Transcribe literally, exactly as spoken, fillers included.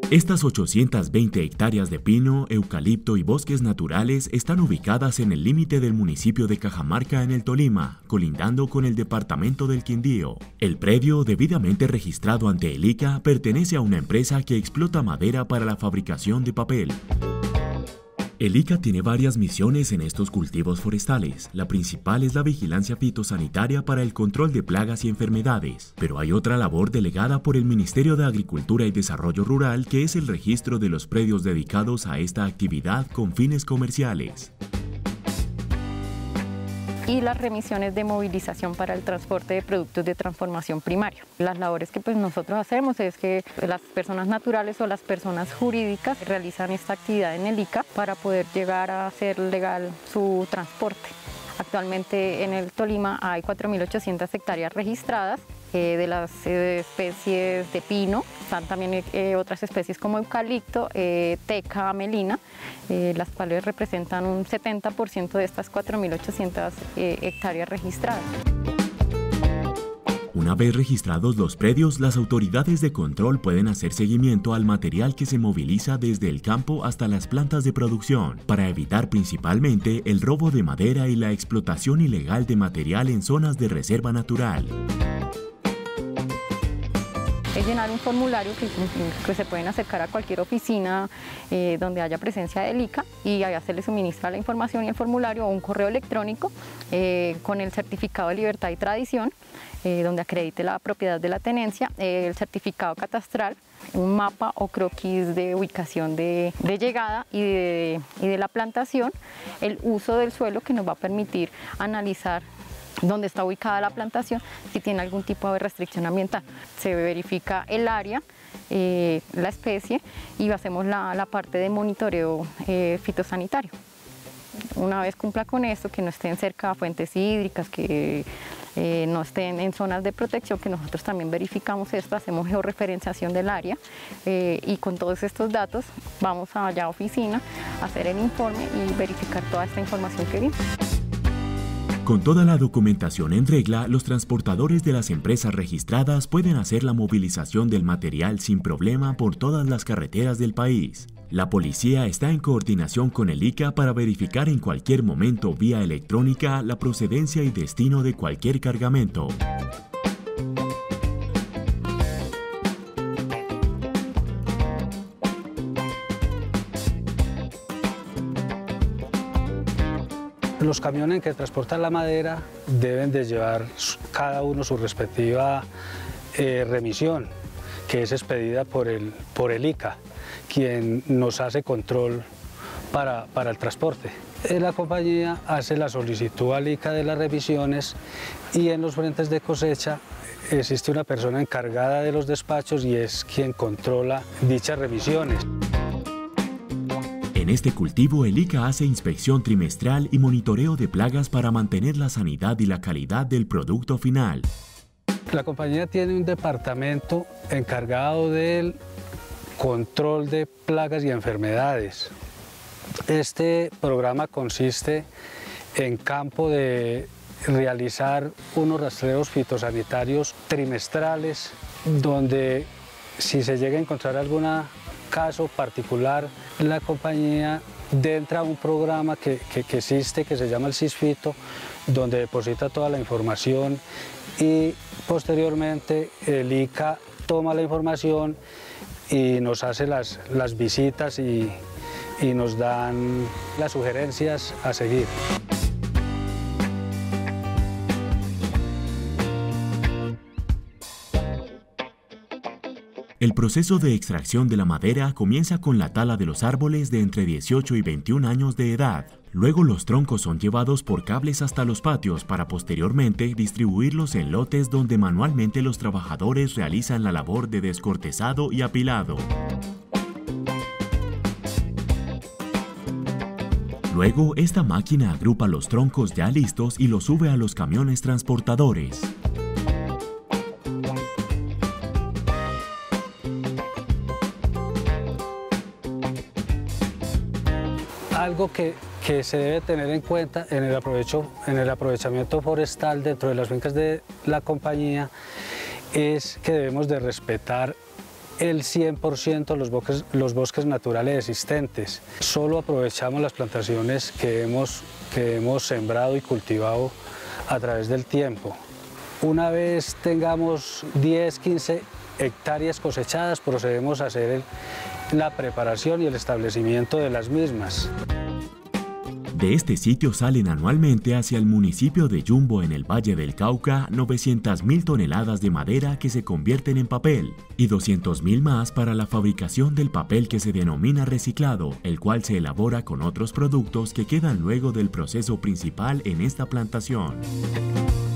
Estas ochocientas veinte hectáreas de pino, eucalipto y bosques naturales están ubicadas en el límite del municipio de Cajamarca en el Tolima, colindando con el departamento del Quindío. El predio, debidamente registrado ante el ICA, pertenece a una empresa que explota madera para la fabricación de papel. El ICA tiene varias misiones en estos cultivos forestales. La principal es la vigilancia fitosanitaria para el control de plagas y enfermedades, pero hay otra labor delegada por el Ministerio de Agricultura y Desarrollo Rural, que es el registro de los predios dedicados a esta actividad con fines comerciales. Y las remisiones de movilización para el transporte de productos de transformación primaria. Las labores que pues, nosotros hacemos es que las personas naturales o las personas jurídicas realizan esta actividad en el ICA para poder llegar a hacer legal su transporte. Actualmente en el Tolima hay cuatro mil ochocientas hectáreas registradas eh, de las eh, especies de pino. Están también eh, otras especies como eucalipto, eh, teca, melina, eh, las cuales representan un setenta por ciento de estas cuatro mil ochocientas eh, hectáreas registradas. Una vez registrados los predios, las autoridades de control pueden hacer seguimiento al material que se moviliza desde el campo hasta las plantas de producción, para evitar principalmente el robo de madera y la explotación ilegal de material en zonas de reserva natural. Es llenar un formulario que, que se pueden acercar a cualquier oficina eh, donde haya presencia del ICA y allá se les suministra la información y el formulario o un correo electrónico eh, con el certificado de libertad y tradición, eh, donde acredite la propiedad de la tenencia, eh, el certificado catastral, un mapa o croquis de ubicación de, de llegada y de, y de la plantación, el uso del suelo que nos va a permitir analizar dónde está ubicada la plantación, si tiene algún tipo de restricción ambiental. Se verifica el área, eh, la especie y hacemos la, la parte de monitoreo eh, fitosanitario. Una vez cumpla con esto, que no estén cerca de fuentes hídricas, que eh, no estén en zonas de protección, que nosotros también verificamos esto, hacemos georreferenciación del área eh, y con todos estos datos vamos allá a oficina a hacer el informe y verificar toda esta información que vimos. Con toda la documentación en regla, los transportadores de las empresas registradas pueden hacer la movilización del material sin problema por todas las carreteras del país. La policía está en coordinación con el ICA para verificar en cualquier momento vía electrónica la procedencia y destino de cualquier cargamento. Los camiones que transportan la madera deben de llevar cada uno su respectiva eh, remisión, que es expedida por el, por el ICA, quien nos hace control para, para el transporte. La compañía hace la solicitud al ICA de las revisiones y en los frentes de cosecha existe una persona encargada de los despachos y es quien controla dichas revisiones. En este cultivo, el ICA hace inspección trimestral y monitoreo de plagas para mantener la sanidad y la calidad del producto final. La compañía tiene un departamento encargado del control de plagas y enfermedades. Este programa consiste en campo de realizar unos rastreos fitosanitarios trimestrales, donde si se llega a encontrar alguna caso particular, la compañía entra a un programa que, que, que existe, que se llama el SISFITO, donde deposita toda la información y posteriormente el ICA toma la información y nos hace las, las visitas y, y nos dan las sugerencias a seguir. El proceso de extracción de la madera comienza con la tala de los árboles de entre dieciocho y veintiún años de edad. Luego los troncos son llevados por cables hasta los patios para posteriormente distribuirlos en lotes donde manualmente los trabajadores realizan la labor de descortezado y apilado. Luego, esta máquina agrupa los troncos ya listos y los sube a los camiones transportadores. Algo que, que se debe tener en cuenta en el, aprovecho, en el aprovechamiento forestal dentro de las fincas de la compañía es que debemos de respetar el cien por ciento los bosques, los bosques naturales existentes. Solo aprovechamos las plantaciones que hemos, que hemos sembrado y cultivado a través del tiempo. Una vez tengamos diez, quince hectáreas cosechadas, procedemos a hacer el, la preparación y el establecimiento de las mismas. De este sitio salen anualmente hacia el municipio de Yumbo, en el Valle del Cauca, novecientas mil toneladas de madera que se convierten en papel y doscientas mil más para la fabricación del papel que se denomina reciclado, el cual se elabora con otros productos que quedan luego del proceso principal en esta plantación.